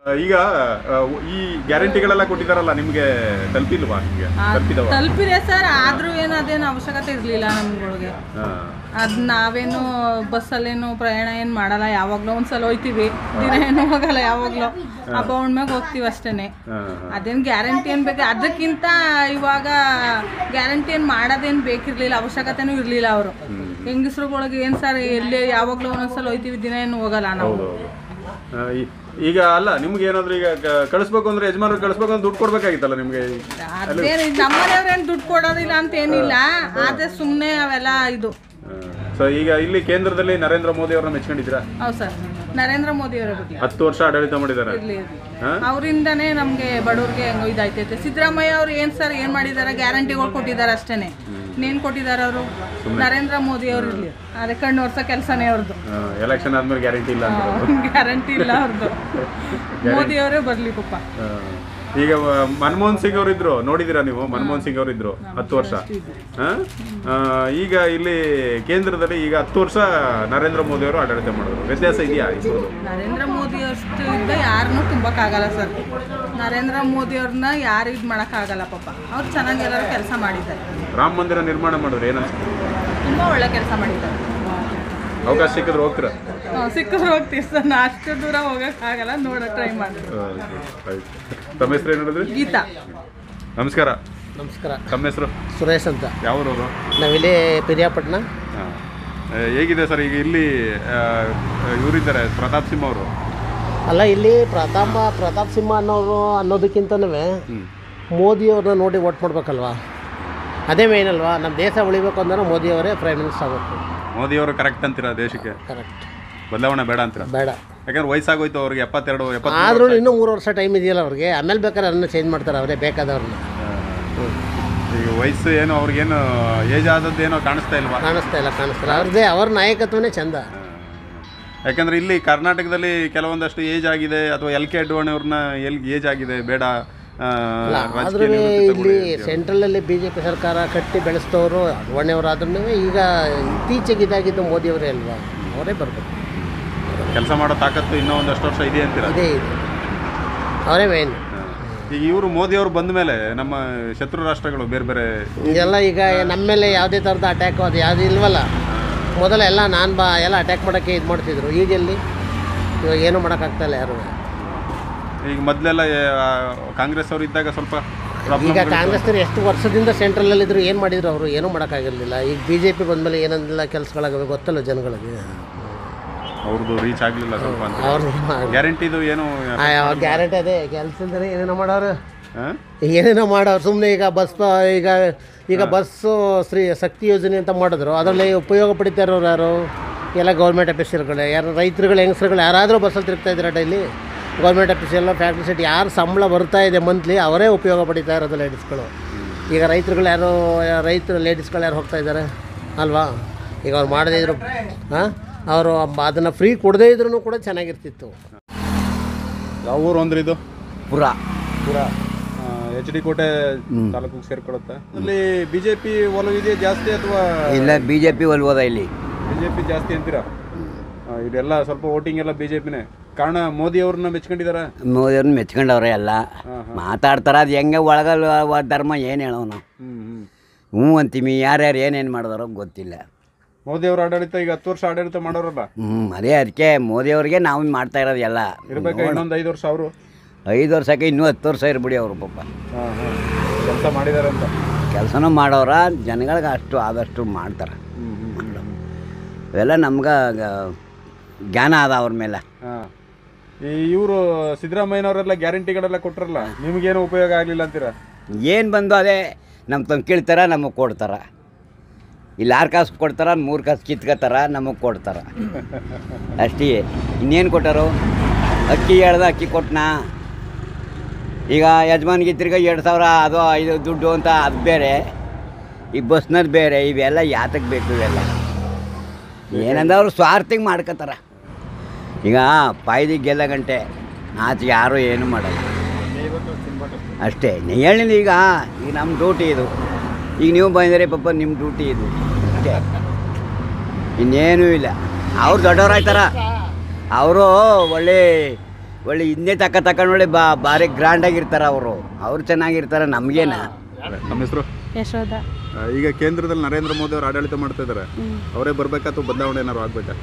ಈಗ ಈ ಗ್ಯಾರಂಟಿಗಳೆಲ್ಲ ಕೊಟ್ಟಿದಾರಲ್ಲ, ನಿಮ್ಗೆ ತಲುಪಿಲ್ವಾ? ನಿಮ್ಗೆ ತಲುಪಿದೆ ಸರ್, ಆದ್ರೂ ಏನು ಅದೇನು ಅವಶ್ಯಕತೆ ಇರಲಿಲ್ಲ ನಮ್ಗಳಿಗೆ. ಅದು ನಾವೇನು ಬಸ್ಸಲ್ಲೇನು ಪ್ರಯಾಣ ಏನು ಮಾಡಲ್ಲ, ಯಾವಾಗಲೂ ಒಂದ್ಸಲ ಹೋಯ್ತೀವಿ, ದಿನ ಏನು ಹೋಗಲ್ಲ, ಯಾವಾಗಲೂ ಹಬ್ಬ ಹುಣ್ಮೆಗೆ ಹೋಗ್ತೀವಿ ಅಷ್ಟೇ. ಅದೇನು ಗ್ಯಾರಂಟಿ ಏನು ಬೇಕು, ಅದಕ್ಕಿಂತ ಇವಾಗ ಗ್ಯಾರಂಟಿ ಏನು ಮಾಡೋದೇನು ಬೇಕಿರಲಿಲ್ಲ, ಅವಶ್ಯಕತೆನೂ ಇರಲಿಲ್ಲ. ಅವರು ಹೆಂಗಸ್ರುಗಳಿಗೆ ಏನು ಸರ್, ಎಲ್ಲಿ ಯಾವಾಗಲೂ ಒಂದೊಂದ್ಸಲ ಹೋಯ್ತೀವಿ, ದಿನ ಏನು ಹೋಗಲ್ಲ ನಾವು. ಈಗ ಅಲ್ಲ, ನಿಮ್ಗೆ ಏನಾದ್ರು ಈಗ ಕಳಿಸ್ಬೇಕು ಅಂದ್ರೆ ಯಜಮಾನ್ರು ಕಳಿಸ್ಬೇಕು ಅಂದ್ರೆ ದುಡ್ಡು ಕೊಡ್ಬೇಕಾಗಿತ್ತಲ್ಲ ನಿಮ್ಗೆ? ಅದೇನು ನಮ್ಮನೆಯವ್ರೇನು ದುಡ್ಡು ಕೊಡೋದಿಲ್ಲ ಅಂತ ಏನಿಲ್ಲ, ಆದ್ರೆ ಸುಮ್ಮನೆ ಅವೆಲ್ಲ ಇದು. ಸೊ ಈಗ ಇಲ್ಲಿ ಕೇಂದ್ರದಲ್ಲಿ ನರೇಂದ್ರ ಮೋದಿ ಅವ್ರನ್ನ ಮೆಚ್ಕೊಂಡಿದ್ದೀರಾ? ಹೌದು ಸರ್, ನರೇಂದ್ರ ಮೋದಿ ಅವರ ಬಗ್ಗೆ 10 ವರ್ಷ ಆಡಳಿತ ಮಾಡಿದ್ದಾರೆ. ಅವರಿಂದನೇ ನಮ್ಗೆ ಬಡವ್ರಿಗೆ ಹೆಂಗೋ ಇದಾಯ್ತೈತೆ. ಸಿದ್ದರಾಮಯ್ಯ ಅವ್ರು ಏನ್ ಸರ್ ಏನ್ ಮಾಡಿದಾರೆ, ಗ್ಯಾರಂಟಿಗಳು ಕೊಟ್ಟಿದ್ದಾರೆ ಅಷ್ಟೇನೆ. ಇನ್ನೇನ್ ಕೊಟ್ಟಿದ್ದಾರೆ ಅವರು? ನರೇಂದ್ರ ಮೋದಿ ಅವ್ರು ಇರ್ಲಿ, ಅದೇ ಕಣ್ಣು ವರ್ಷ ಕೆಲಸನೇ ಅವ್ರದ್ದು. ಎಲೆಕ್ಷನ್ ಆದ್ಮೇಲೆ ಗ್ಯಾರಂಟಿ ಇಲ್ಲ, ಗ್ಯಾರಂಟಿ ಇಲ್ಲ ಅವ್ರದ್ದು. ಮೋದಿ ಅವರೇ ಬರ್ಲಿ ಪಾಪ. ಈಗ ಮನಮೋಹನ್ ಸಿಂಗ್ ಅವರು ಇದ್ರು, ನೋಡಿದಿರಾ ನೀವು? ಮನಮೋಹನ್ ಸಿಂಗ್ ಅವರು ಇದ್ರು 10 ವರ್ಷ. ಈಗ ಇಲ್ಲಿ ಕೇಂದ್ರದಲ್ಲಿ ಈಗ 10 ವರ್ಷ ನರೇಂದ್ರ ಮೋದಿ ಅವರು ಆಡಳಿತ ಮಾಡಿದ್ರು. ವ್ಯತ್ಯಾಸ ಇದೆಯಾ? ನರೇಂದ್ರ ಮೋದಿ ಅಷ್ಟು ಇದ್ದ ಯಾರನ್ನೂ ತುಂಬಕ್ಕಾಗಲ್ಲ ಸರ್. ನರೇಂದ್ರ ಮೋದಿ ಅವ್ರನ್ನ ಯಾರು ಇದು ಮಾಡೋಕ್ಕಾಗಲ್ಲ ಪಾಪ. ಅವ್ರು ಚೆನ್ನಾಗಿ ಎಲ್ಲರೂ ಕೆಲಸ ಮಾಡಿದ್ದಾರೆ. ರಾಮ ಮಂದಿರ ನಿರ್ಮಾಣ ಮಾಡಿದ್ರು, ಏನನ್ಸುತ್ತೆ? ತುಂಬಾ ಒಳ್ಳೆ ಕೆಲಸ ಮಾಡಿದ್ದಾರೆ. ಅವಕಾಶ ಸಿಕ್ಕಿದ್ರೆ ಹೋಗ್ತೀರಾ? ಸಿಕ್ಕಿದ್ರೆ ಹೋಗ್ತೀವಿ ಸರ್, ಅಷ್ಟು ದೂರ ಹೋಗೋಕ್ಕಾಗಲ್ಲ, ನೋಡೋ ಟ್ರೈ ಮಾಡ್ತೀವಿ. ತಮ್ಮ ಹೆಸರು ಏನು ಹೇಳಿದ್ರಿ? ಗೀತಾ. ನಮಸ್ಕಾರ. ನಮಸ್ಕಾರ. ತಮ್ಮ ಹೆಸರು? ಸುರೇಶ್ ಅಂತ. ಯಾವೂರವರು? ನಾವಿಲ್ಲಿ ಪಿರಿಯಾಪಟ್ಟಣ. ಹೇಗಿದೆ ಸರ್ ಈಗ ಇಲ್ಲಿ ಇವರಿದ್ದಾರೆ ಪ್ರತಾಪ್ ಸಿಂಹ ಅವರು? ಅಲ್ಲ, ಇಲ್ಲಿ ಪ್ರತಾಪ್ ಸಿಂಹ ಅನ್ನೋದಕ್ಕಿಂತನೂ ಮೋದಿಯವ್ರನ್ನ ನೋಡಿ ವೋಟ್ ಮಾಡಬೇಕಲ್ವಾ? ಅದೇ ಮೇನ್ ಅಲ್ವಾ? ನಮ್ಮ ದೇಶ ಉಳಿಬೇಕು ಅಂದ್ರೆ ಮೋದಿಯವರೇ ಪ್ರೈಮ್ ಮಿನಿಸ್ಟರ್ ಆಗಬೇಕು. ಮೋದಿಯವರು ಕರೆಕ್ಟ್ ಅಂತೀರಾ ದೇಶಕ್ಕೆ? ಕರೆಕ್ಟ್. ಬದಲಾವಣೆ ಬೇಡ ಅಂತೀರಾ? ಬೇಡ. ಯಾಕಂದ್ರೆ ವಯಸ್ಸಾಗೋಯ್ತು ಅವ್ರಿಗೆ, 72 ಆದ್ರೂ ಇನ್ನೂ 3 ವರ್ಷ ಟೈಮ್ ಇದೆಯಲ್ಲ ಅವ್ರಿಗೆ. ಆಮೇಲೆ ಬೇಕಾದ್ರೆ ಅದನ್ನ ಚೇಂಜ್ ಮಾಡ್ತಾರೆ ಅವರೇ ಬೇಕಾದವ್ರನ್ನ. ಈಗ ವಯಸ್ಸು ಏನು ಅವ್ರಿಗೇನು ಏಜ್ ಆದದ್ದು ಏನೋ ಕಾಣಿಸ್ತಾ ಇಲ್ವಾ? ಕಾಣಿಸ್ತಾ ಇಲ್ಲ. ಅವ್ರದ್ದೇ ಅವ್ರ ನಾಯಕತ್ವನೇ ಚಂದ. ಯಾಕಂದ್ರೆ ಇಲ್ಲಿ ಕರ್ನಾಟಕದಲ್ಲಿ ಕೆಲವೊಂದಷ್ಟು ಏಜ್ ಆಗಿದೆ, ಅಥವಾ LK ಅಡ್ವಾಣಿ ಅವ್ರನ್ನ ಏಜ್ ಆಗಿದೆ, ಬೇಡ. ಆದ್ರೂ ಇಲ್ಲಿ ಸೆಂಟ್ರಲಲ್ಲಿ BJP ಸರ್ಕಾರ ಕಟ್ಟಿ ಬೆಳೆಸ್ತವರು ಅಡ್ವಾಣಿಯವರಾದ್ರೂ ಈಗ ಇತ್ತೀಚೆಗೆ ಇದಾಗಿದ್ದು ಮೋದಿಯವರೇ ಅಲ್ವಾ? ಅವರೇ ಬರಬೇಕು. ಕೆಲಸ ಮಾಡೋ ತಾಕತ್ತು ಇನ್ನೂ ಒಂದಷ್ಟು ವರ್ಷ ಇದೆ ಅಂತೀರಾ? ಇದೆ, ಅವರೇ ಮೇನ್. ಈಗ ಇವರು ಮೋದಿ ಅವರು ಬಂದ ಮೇಲೆ ನಮ್ಮ ಶತ್ರು ರಾಷ್ಟ್ರಗಳು ಬೇರೆ ಬೇರೆ ಇದೆಲ್ಲ ಈಗ ನಮ್ಮ ಮೇಲೆ ಯಾವುದೇ ಥರದ ಅಟ್ಯಾಕ್ ಅದು ಯಾವುದು ಇಲ್ವಲ್ಲ. ಮೊದಲೆಲ್ಲ ಎಲ್ಲ ಅಟ್ಯಾಕ್ ಮಾಡೋಕ್ಕೆ ಇದು ಮಾಡ್ತಿದ್ರು. ಈಗೆಲ್ಲಿ ಇವಾಗ ಏನೂ ಮಾಡೋಕ್ಕಾಗ್ತಾಯಿಲ್ಲ ಯಾರು. ಈಗ ಮೊದಲೆಲ್ಲ ಕಾಂಗ್ರೆಸ್ ಅವರು ಇದ್ದಾಗ ಸ್ವಲ್ಪ ಈಗ ಕಾಂಗ್ರೆಸ್ನವ್ರು ಎಷ್ಟು ವರ್ಷದಿಂದ ಸೆಂಟ್ರಲಲ್ಲಿದ್ದರು, ಏನು ಮಾಡಿದ್ರು ಅವರು? ಏನೂ ಮಾಡೋಕ್ಕಾಗಿರಲಿಲ್ಲ. ಈಗ BJP ಬಂದಮೇಲೆ ಏನೆಲ್ಲ ಕೆಲಸಗಳಾಗಬೇಕು ಗೊತ್ತಲ್ಲ ಜನಗಳಿಗೆ. ಅವ್ರದ್ದು ರೀಚ್ ಆಗಲಿಲ್ಲ ಸ್ವಲ್ಪ ಅಂತ. ಅವ್ರದ್ದು ಗ್ಯಾರಂಟಿದು ಏನು ಗ್ಯಾರಂಟಿ ಅದೇ ಕೆಲಸದಲ್ಲಿ ಏನೇನೋ ಮಾಡೋರು ಸುಮ್ಮನೆ. ಈಗ ಬಸ್ಸು ಶಕ್ತಿ ಯೋಜನೆ ಅಂತ ಮಾಡಿದ್ರು, ಅದರಲ್ಲಿ ಉಪಯೋಗ ಪಡಿತಾ ಇರೋರು ಯಾರು? ಎಲ್ಲ ಗೌರ್ಮೆಂಟ್ ಆಫೀಸರ್ಗಳೇ. ಯಾರು ರೈತರುಗಳು, ಹೆಂಗಸ್ರುಗಳು ಯಾರಾದರೂ ಬಸ್ಸಲ್ಲಿ ತಿರುಗ್ತಾ ಇದ್ದಾರೆ ಡೈಲಿ? ಗೌರ್ಮೆಂಟ್ ಆಫೀಸೆಲ್ಲ ಫ್ಯಾಕ್ಟ್ರಿ ಸಿಟಿ ಯಾರು ಸಂಬಳ ಬರ್ತಾ ಇದೆ ಮಂತ್ಲಿ ಅವರೇ ಉಪಯೋಗ ಪಡಿತಾ ಇರೋದು ಲೇಡೀಸ್ಗಳು. ಈಗ ರೈತರುಗಳು ಲೇಡೀಸ್ಗಳು ಯಾರು ಹೋಗ್ತಾ ಇದ್ದಾರೆ ಅಲ್ವಾ? ಈಗ ಅವ್ರು ಮಾಡದೇ ಇದ್ರು ಅವರು ಅದನ್ನು ಫ್ರೀ ಕೊಡದೇ ಇದ್ರೂ ಕೂಡ ಚೆನ್ನಾಗಿರ್ತಿತ್ತು. ಯಾವ ಊರು ಅಂದ್ರೆ ಇದು? ಪುರ HD ಕೋಟೆ ತಾಲೂಕಿಗೆ ಸೇರ್ಕೊಳ್ಳುತ್ತೆ. ಅಲ್ಲಿ BJP ಒಲವಿದೆ ಜಾಸ್ತಿ ಅಥವಾ ಇಲ್ಲ? BJP ಒಲವದ ಇಲ್ಲಿ? BJP ಜಾಸ್ತಿ ಅಂತೀರಾ? ಇದೆಲ್ಲ ಸ್ವಲ್ಪ ವೋಟಿಂಗ್ ಎಲ್ಲ BJPನೇ ಕಾರಣ. ಮೋದಿ ಅವ್ರನ್ನ ಮೆಚ್ಕೊಂಡಿದಾರ? ಮೋದಿ ಅವ್ರನ್ನ ಮೆಚ್ಕೊಂಡವ್ರೆ ಎಲ್ಲ ಮಾತಾಡ್ತಾರ. ಅದು ಹೆಂಗೆ ಒಳಗಲ್ಲ ಧರ್ಮ ಏನು ಹೇಳೋನು? ಹ್ಞೂ ಅಂತೀವಿ. ಯಾರ್ಯಾರು ಏನೇನು ಮಾಡಿದಾರೋ ಗೊತ್ತಿಲ್ಲ. ಮೋದಿ ಅವ್ರ ಆಡಳಿತ ಈಗ 10 ವರ್ಷ ಆಡಳಿತ ಮಾಡೋರಲ್ಲ. ಅದೇ ಅದಕ್ಕೆ ಮೋದಿ ಅವ್ರಿಗೆ ನಾವು ಮಾಡ್ತಾ ಇರೋದು ಎಲ್ಲ ಇರ್ಬೇಕು. ಇನ್ನೊಂದು 5 ವರ್ಷ ಅವರು 5 ವರ್ಷಕ್ಕೆ ಇನ್ನೂ 10 ವರ್ಷ ಇರ್ಬಿಡಿ ಅವರು ಪಾಪ. ಕೆಲಸ ಮಾಡಿದಾರೆ ಅಂತ. ಕೆಲಸನೂ ಮಾಡೋರ, ಜನಗಳಿಗೆ ಅಷ್ಟು ಆದಷ್ಟು ಮಾಡ್ತಾರೆ. ಇವೆಲ್ಲ ನಮ್ಗೆ ಜ್ಞಾನ ಅದ ಅವ್ರ ಮೇಲೆ. ಇವರು ಸಿದ್ದರಾಮಯ್ಯನವರೆಲ್ಲ ಗ್ಯಾರಂಟಿಗಳೆಲ್ಲ ಕೊಟ್ಟರಲ್ಲ, ನಿಮಗೇನು ಉಪಯೋಗ ಆಗಲಿಲ್ಲ ಅಂತೀರಾ? ಏನು ಬಂದು ಅದೇ ನಮ್ಮ ತಂದು ಕೇಳ್ತಾರ, ನಮಗೆ ಕೊಡ್ತಾರ. ಇಲ್ಲಿ 6 ಕಾಸು ಕೊಡ್ತಾರ, 3 ಕಾಸು ಕಿತ್ಕೋತಾರ, ನಮಗೆ ಕೊಡ್ತಾರ ಅಷ್ಟೇ. ಇನ್ನೇನು ಕೊಟ್ಟರು? ಅಕ್ಕಿ ಹೇಳ್ದ ಅಕ್ಕಿ ಕೊಟ್ಟನಾ? ಈಗ ಯಜಮಾನಿಗೆ ತಿರ್ಗ 2000 ಅದು 5 ದುಡ್ಡು ಅಂತ ಅದು ಬೇರೆ, ಈ ಬಸ್ನದ್ದು ಬೇರೆ. ಇವೆಲ್ಲ ಯಾತಕ್ಕೆ ಬೇಕು? ಇವೆಲ್ಲ ಏನಂದ್ರೆ ಅವರು ಸ್ವಾರ್ಥಿಗೆ ಮಾಡ್ಕೋತಾರ. ಈಗ ಪಾಯ್ದಿಗೆ ಗೆಲ್ಲ ಗಂಟೆ ಆಚೆ ಯಾರೂ ಏನು ಮಾಡಲ್ಲ ಅಷ್ಟೇ. ಹೇಳಿಲ್ಲ ಈಗ ನಮ್ಮ ಡ್ಯೂಟಿ ಇದು. ಈಗ ನೀವು ಬಂದರೆ ಪಾಪ ನಿಮ್ಮ ಡ್ಯೂಟಿ ಇದು ಅಷ್ಟೇ, ಇನ್ನೇನೂ ಇಲ್ಲ. ಅವ್ರು ದೊಡ್ಡವ್ರು ಆಯ್ತಾರ. ಅವರು ಒಳ್ಳೆ ಒಳ್ಳೆ ಇನ್ನೇ ತಗೊಂಡು ಭಾರಿ ಗ್ರ್ಯಾಂಡಾಗಿರ್ತಾರೆ ಅವ್ರು ಚೆನ್ನಾಗಿರ್ತಾರೆ ನಮಗೇನ. ನಮ್ಮ ಹೆಸರು ಯಶೋಧ. ಈಗ ಕೇಂದ್ರದಲ್ಲಿ ನರೇಂದ್ರ ಮೋದಿ ಅವರು ಆಡಳಿತ ಮಾಡ್ತಾ ಇದ್ದಾರೆ, ಅವರೇ ಬರ್ಬೇಕಾ ಅಥವಾ ಬದಲಾವಣೆ ಏನಾದ್ರು ಆಗ್ಬೇಕಾ?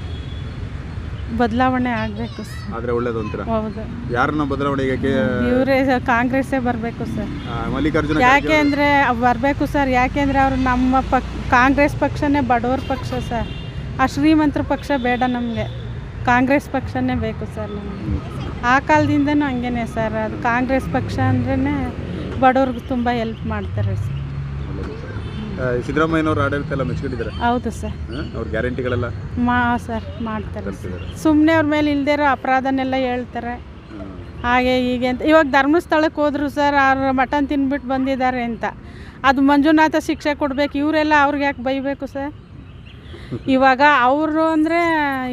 ಬದಲಾವಣೆ ಆಗಬೇಕು ಸರ್. ಆದ್ರೆ ಒಳ್ಳೇದು ಅಂತೀರಾ? ಹೌದು. ಯಾರನ್ನ ಬದಲಾವಣೆ? ಈಗ ಇವರೇ ಕಾಂಗ್ರೆಸ್ಸೇ ಬರಬೇಕು ಸರ್. ಮಲ್ಲಿಕಾರ್ಜುನ ಯಾಕೆಂದರೆ ಬರಬೇಕು ಸರ್. ಯಾಕೆಂದರೆ ಅವರು ನಮ್ಮ ಕಾಂಗ್ರೆಸ್ ಪಕ್ಷನೇ ಬಡವ್ರ ಪಕ್ಷ ಸರ್. ಆ ಶ್ರೀಮಂತರ ಪಕ್ಷ ಬೇಡ ನಮಗೆ, ಕಾಂಗ್ರೆಸ್ ಪಕ್ಷನೇ ಬೇಕು ಸರ್ ನಮಗೆ. ಆ ಕಾಲದಿಂದನೂ ಹಂಗೇನೆ ಸರ್. ಅದು ಕಾಂಗ್ರೆಸ್ ಪಕ್ಷ ಅಂದ್ರೇ ಬಡವ್ರಿಗೆ ತುಂಬ ಹೆಲ್ಪ್ ಮಾಡ್ತಾರೆ ಸರ್. ಸಿದ್ದರಾಮಯ್ಯನವರು ಆಡಳಿತ ಎಲ್ಲ ಮೆಚ್ಕೊಂಡಿದ್ದಾರೆ. ಹೌದು ಸರ್. ಅವ್ರ ಗ್ಯಾರಂಟಿಗಳೆಲ್ಲ ಸರ್ ಮಾಡ್ತಾರೆ. ಸುಮ್ಮನೆ ಅವ್ರ ಮೇಲೆ ಇಲ್ದೇ ಇರೋ ಅಪರಾಧನೆಲ್ಲ ಹೇಳ್ತಾರೆ, ಹಾಗೆ ಹೀಗೆ ಅಂತ. ಇವಾಗ ಧರ್ಮಸ್ಥಳಕ್ಕೆ ಹೋದ್ರು ಸರ್, ಅವ್ರು ಮಟನ್ ತಿನ್ಬಿಟ್ಟು ಬಂದಿದ್ದಾರೆ ಅಂತ. ಅದು ಮಂಜುನಾಥ ಶಿಕ್ಷೆ ಕೊಡಬೇಕು. ಇವರೆಲ್ಲ ಅವ್ರಿಗೆ ಯಾಕೆ ಬೈಬೇಕು ಸರ್? ಇವಾಗ ಅವರು ಅಂದರೆ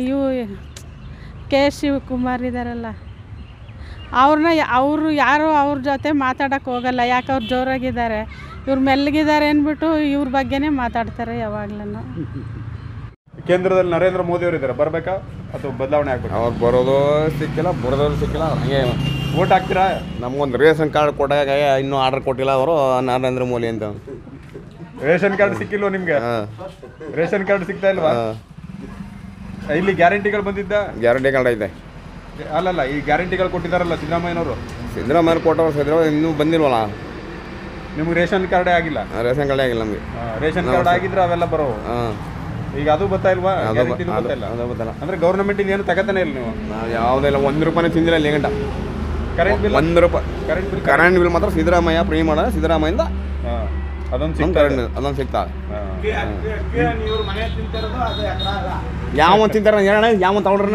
ಕೆ ಶಿವಕುಮಾರ್ ಇದ್ದಾರಲ್ಲ, ಅವರು ಯಾರು ಅವ್ರ ಜೊತೆ ಮಾತಾಡೋಕ್ಕೆ ಹೋಗಲ್ಲ. ಯಾಕೆ ಅವ್ರು ಜೋರಾಗಿದ್ದಾರೆ, ಇವ್ರು ಮೆಲ್ಲಗಿದ್ದಾರೆ ಅಂದ್ಬಿಟ್ಟು ಇವ್ರ ಬಗ್ಗೆನೇ ಮಾತಾಡ್ತಾರೆ ಯಾವಾಗ್ಲೂ. ಕೇಂದ್ರದಲ್ಲಿ ನರೇಂದ್ರ ಮೋದಿ ಅವರು ಇದ್ದಾರೆ, ಬರಬೇಕಾ ಅಥವಾ ಬದಲಾವಣೆ ಆಗ್ಬೇಕು? ಅವ್ರು ಬರೋದು ಸಿಕ್ಕಿಲ್ಲ, ಬರೋದವ್ರು ಸಿಕ್ಕಿಲ್ಲ. ಹಂಗೆ ವೋಟ್ ಹಾಕ್ತೀರಾ? ನಮಗೊಂದು ರೇಷನ್ ಕಾರ್ಡ್ ಕೊಟ್ಟಾಗ ಇನ್ನೂ ಆರ್ಡರ್ ಕೊಟ್ಟಿಲ್ಲ ಅವರು ನರೇಂದ್ರ ಮೋದಿ ಅಂತ. ರೇಷನ್ ಕಾರ್ಡ್ ಸಿಕ್ಕಿಲ್ವ ನಿಮ್ಗೆ? ರೇಷನ್ ಕಾರ್ಡ್ ಸಿಗ್ತಾ ಇಲ್ವಾ? ಇಲ್ಲಿ ಗ್ಯಾರಂಟಿಗಳು ಬಂದಿದ್ದ? ಗ್ಯಾರಂಟಿ ಕಾರ್ಡ್ ಐತೆ. ಅಲ್ಲಲ್ಲ, ಈ ಗ್ಯಾರಂಟಿಗಳು ಕೊಟ್ಟಿದ್ದಾರಲ್ಲ ಸಿದ್ದರಾಮಯ್ಯನವರು. ಸಿದ್ದರಾಮಯ್ಯ ಕೊಟ್ಟವ್ರು, ಸಿದ್ದರಾಮಯ್ಯ ಇನ್ನೂ ಬಂದಿಲ್ವಲ್ಲ. ನಿಮ್ಗೆ ರೇಷನ್ ಕಾರ್ಡೇ ಆಗಿಲ್ಲ? ರೇಷನ್ ಕಾರ್ಡೇ ಆಗಿಲ್ಲ ನಮಗೆ. ರೇಷನ್ ಕಾರ್ಡ್ ಆಗಿದ್ರೆ ಅವೆಲ್ಲ ಬರೋ. ಈಗ ಅದು ಬರ್ತಾ ಇಲ್ವಾ? ಅಂದ್ರೆ ಗೌರ್ಮೆಂಟ್ ಏನು ತಗೋತಾನೆ ಇಲ್ಲ ನೀವು? ಯಾವುದೆಲ್ಲ 1 ರೂಪಾಯಿ ತಿಂದಿಲ್ಲ ಇಲ್ಲಿ ಗಂಟ. ಕರೆಂಟ್ ಬಿಲ್ 1 ರೂಪಾಯಿ ಕರೆಂಟ್ ಬಿಲ್ ಮಾತ್ರ ಸಿದ್ದರಾಮಯ್ಯ ಫ್ರೀ ಮಾಡೋದು. ಸಿದ್ದರಾಮಯ್ಯಿಂದ ಅದೊಂದು ಸಿಗ್ತಾ. ಯಾವ ತಿಂತಾರ ಹೇಳ, ಯಾವ ತಗೊಳ್ರಿ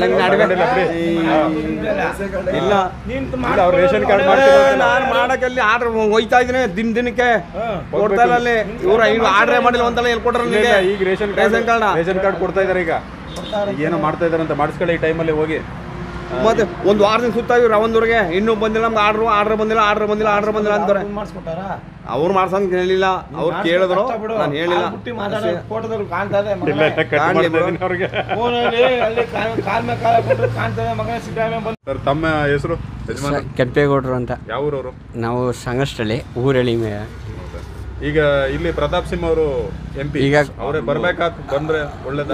ಇಲ್ಲ. ಅವ್ರು ರೇಷನ್ ಕಾರ್ಡ್ ನಾನು ಮಾಡಕ್ಕಲ್ಲಿ ಆರ್ಡರ್ ಹೋಯ್ತಾ ಇದ್ದೀನಿ ದಿನಕ್ಕೆ ಕೊಡ್ತಾ ಇಲ್ಲ. ಅಲ್ಲಿ ಇವ್ರು ಆರ್ಡ್ರೇ ಮಾಡಿಲ್ಲ ಅಂತಲ್ಲ, ಎಲ್ಲಿ ಕೊಟ್ರ ಈಗ ರೇಷನ್ ಕಾರ್ಡ್ ಕೊಡ್ತಾ ಇದಾರೆ. ಈಗ ಏನೋ ಮಾಡ್ತಾ ಇದಾರೆ ಅಂತ ಮಾಡಿಸ್ಕೊಳ್ಳಿ ಈ ಟೈಮಲ್ಲಿ ಹೋಗಿ. ಮತ್ತೆ ಒಂದು ವಾರದಿಂದ ಸುತ್ತಾವಿ ರಾವಂದೂರಿಗೆ, ಇನ್ನೂ ಬಂದಿಲ್ಲ ನಮ್ಗೆ ಆರ್ಡರ್ ಬಂದಿಲ್ಲ ಅಂತಾರೆ. ಅವ್ರು ಮಾಡ್ಸಂತ ಹೇಳಿಲ್ಲ, ಅವ್ರು ಕೇಳಿದ್ರು, ನಾನು ಹೇಳಿಲ್ಲ. ತಮ್ಮ ಹೆಸರು? ಕೆಂಪೇಗೌಡರು ಅಂತ. ಯಾವ ಊರವರು? ನಾವು ಸಂಗಷ್ಟಳ್ಳಿ, ಊರಳ್ಳಿ. ಈಗ ಇಲ್ಲಿ ಪ್ರತಾಪ್ ಸಿಂಹ ಅವರು MP, ಈಗ ಅವರೇ ಬರ್ಬೇಕಾತ್, ಬಂದ್ರೆ ಒಳ್ಳೇದು.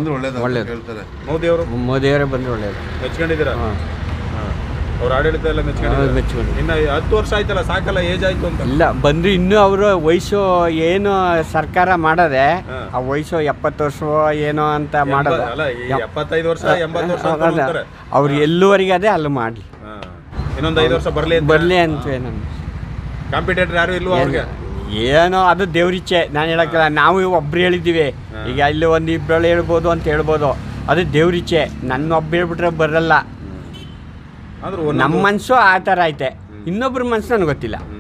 ಮೋದಿಯವರೇ ಬಂದ್ರೆ ಒಳ್ಳೇದು. ಮೆಚ್ಕೊಂಡಿದ್ದೀರಾ? ಅವ್ರ ಆಡಳಿತ ಎಲ್ಲ ಮೆಚ್ಕೊಂಡು. ಇನ್ನು 10 ವರ್ಷ ಆಯ್ತಲ್ಲ, ಸಾಕಲ್ಲ, ಏಜ್ ಆಯ್ತು ಅಂತ? ಇಲ್ಲ, ಬಂದ್ರು ಇನ್ನೂ ಅವರು ವಯಸ್ಸು ಏನು ಸರ್ಕಾರ ಮಾಡದೆ, ಆ ವಯಸ್ಸು 70 ವರ್ಷ ಏನೋ ಅಂತ ಮಾಡೋದು. 75 ವರ್ಷ 80 ವರ್ಷ ಅವ್ರು ಎಲ್ಲುವರೆಗೆ ಅದೇ ಅಲ್ಲಿ ಮಾಡಲಿ. ಇನ್ನೊಂದು 5 ವರ್ಷ ಬರ್ಲಿ ಅಂತ ನಮ್ಮ ಕಾಂಪಿಟೇಟರ್ ಯಾರು ಇಲ್ವಾ ಅವ್ರಿಗೆ? ಏನೋ ಅದು ದೇವ್ರಿಚ್ಛೆ, ನಾನು ಹೇಳಕ್ಕಿಲ್ಲ. ನಾವು ಒಬ್ರು ಹೇಳಿದ್ದೀವಿ, ಈಗ ಇಲ್ಲಿ ಒಂದು ಇಬ್ಬರು ಹೇಳ್ಬೋದು ಅಂತ ಹೇಳ್ಬೋದು, ಅದು ದೇವ್ರಿಚ್ಛೆ. ನನ್ನ ಒಬ್ಬ ಹೇಳ್ಬಿಟ್ರೆ ಬರಲ್ಲ. ನಮ್ಮ ಮನಸ್ಸು ಆ ಥರ ಐತೆ, ಇನ್ನೊಬ್ರ ಮನಸ್ಸು ನನಗೆ ಗೊತ್ತಿಲ್ಲ.